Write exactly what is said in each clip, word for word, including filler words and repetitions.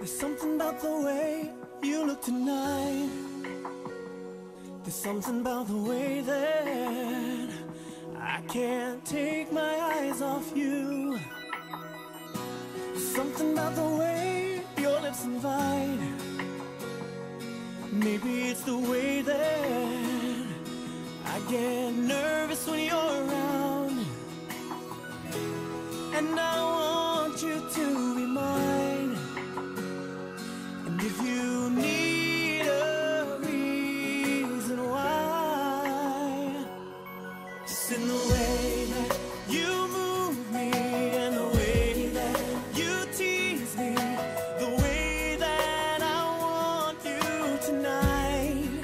There's something about the way you look tonight. There's something about the way that I can't take my eyes off you. There's something about the way your lips invite. Maybe it's the way that I get nervous when you're around. And I want you to be mine. And if you need a reason why, just in the way that you move me, and the way that you tease me, the way that I want you tonight,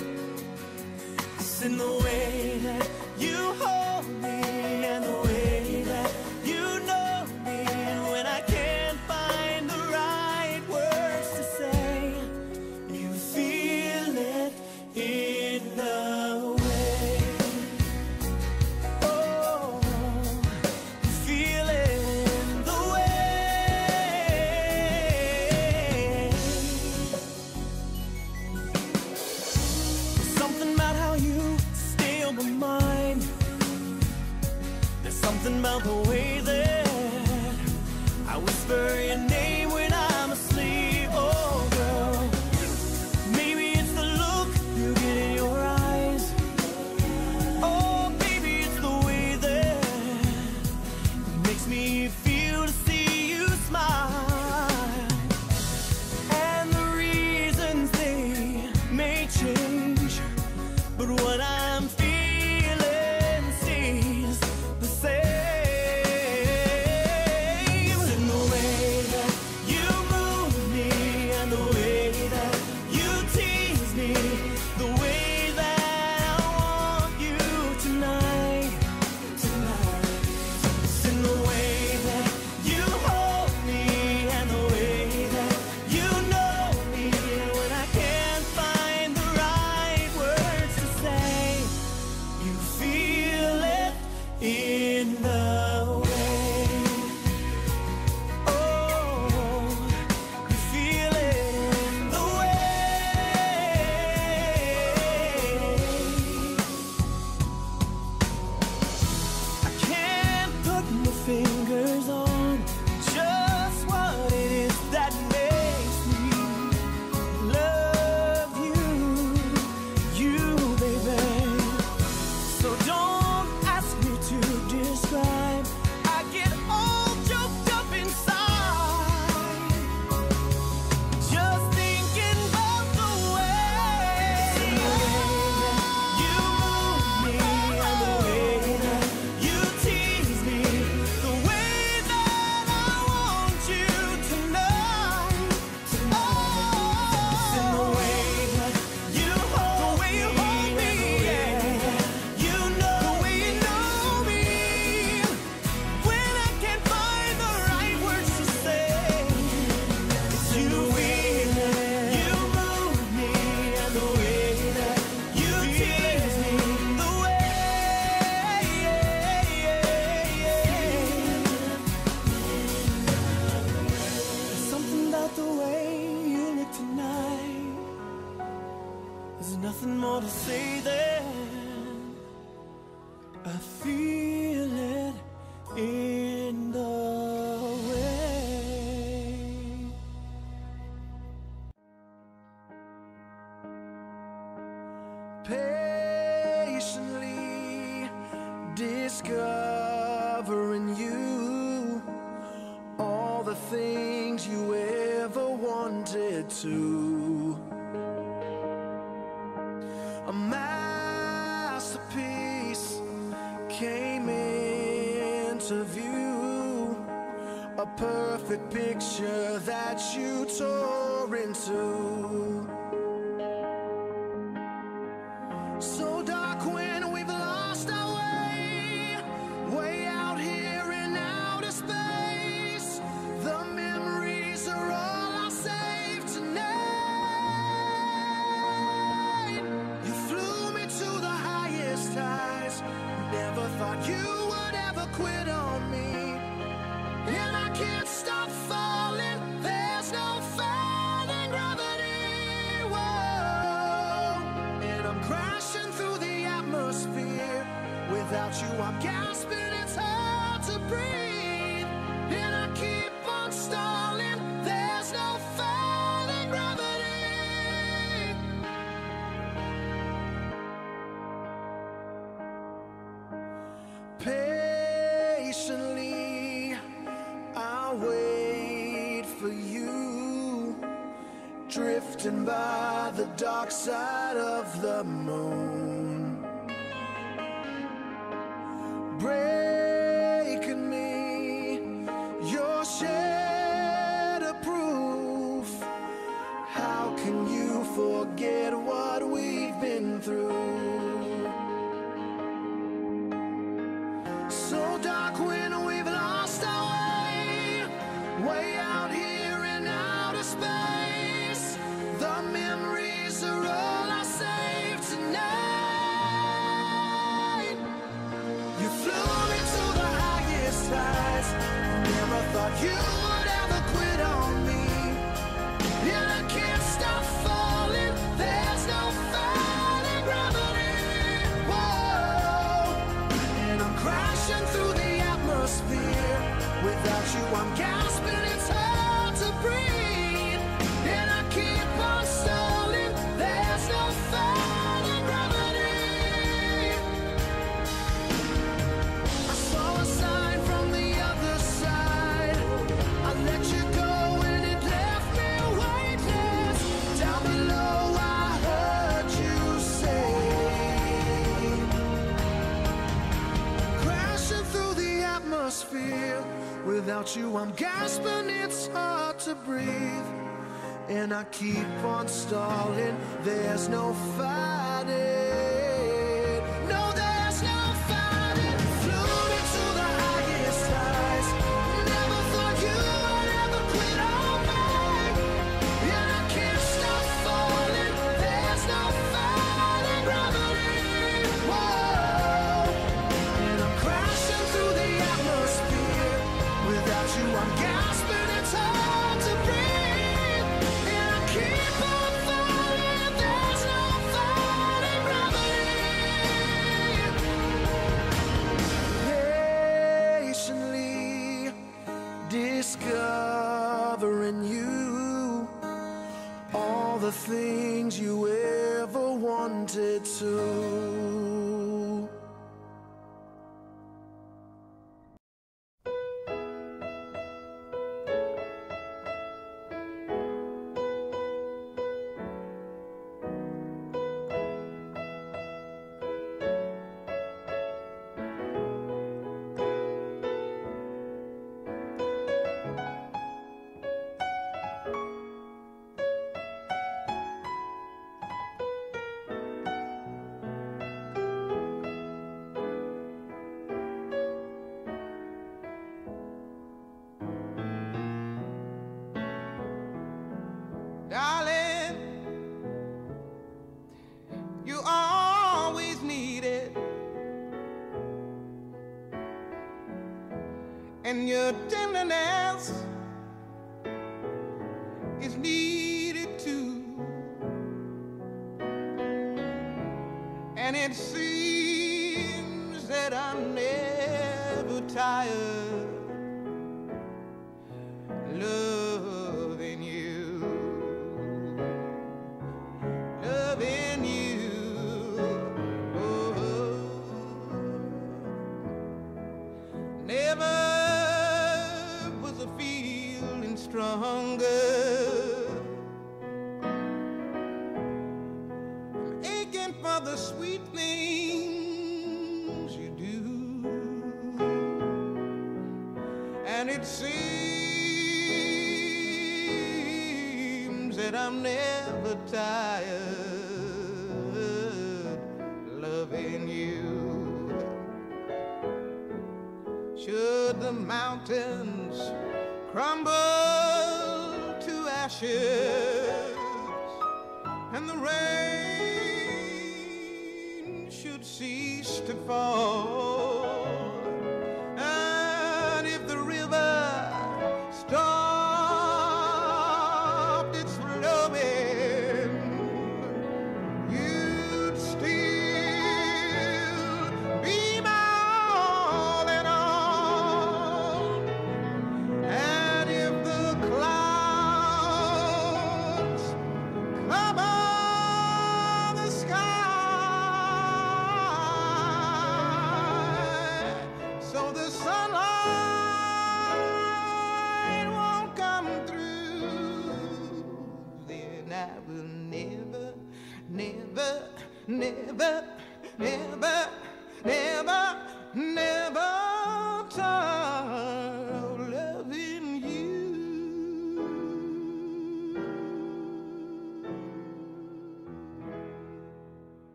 just in the way that you hold me, and the way that you know me, and when I can't find the right words to say, you feel it in the way. Oh, you feel it in the way. There's something about how you stay on my mind. There's something about the way that I whisper your name when I'm asleep. Oh, girl, maybe it's the look you get in your eyes. Oh, baby, it's the way that it makes me feel to see you smile. And the reasons they may change, but what I'm feeling stays the same. In the way that you move me, and the way that you tease me, the way that I want you tonight, tonight. It's in the way that you hold me, and the way that you know me, and when I can't find the right words to say, you feel it in the way. Oh, you feel it in the way. I can't put my fingers on just what it is that makes me love you, you, baby. So don't ask me to describe. I get all choked up inside just thinking about the way you move me, and the way that you tease me, the way that I want you tonight, tonight. It's in the way that you hold me, yeah. You know the way you know me, when I can't find the right words to say, it's you feel it. You move me, and the way that you tease me, the way, there's something about the way you look tonight. There's nothing more to say than I feel it in the way. Patiently discovering you, all the things you ever wanted to. A masterpiece came into view, a perfect picture that you tore into. So dark when we've lost our way, way out here in outer space. The memories are all I'll save tonight. You flew me to the highest highs, never thought you would ever quit on me. And I can't stop falling, there's no faith. you I'm gasping, it's hard to breathe. And I keep on stalling, there's no falling gravity. Patiently I'll wait for you, drifting by the dark side of the moon, breaking me, your shadow proof. How can you forget what we've been through? So dark when we've lost our way, way out here in outer space. The memories are all I save tonight. You flew me to the highest heights, never thought you would ever quit on me. And I can't stop falling, there's no fighting gravity. Whoa, and I'm crashing through the atmosphere. Without you I'm gasping, it's hard to breathe. And I keep on stalling, there's no fighting gravity. I saw a sign from the other side. I let you go and it left me weightless. Down below I heard you say, crashing through the atmosphere. Without you I'm gasping, it's hard to breathe. And I keep on stalling, there's no fighting. No, there's no fighting. Flew me to the highest heights, never thought you would ever quit on me. And I can't stop falling, there's no fighting gravity. Whoa, and I'm crashing through the atmosphere. Without you I'm gasping, it's hard to breathe. And I keep on falling, there's no fighting gravity. Patiently discovering you, all the things you ever wanted to. Darling, you always needed, and your tenderness is needed too. And it seems that I'm never tired loving you, loving you. Oh, never was a feeling stronger. I'm aching for the sweet things you do, and it seems that I'm never tired loving you. Should the mountains crumble to ashes and the rain should cease to fall,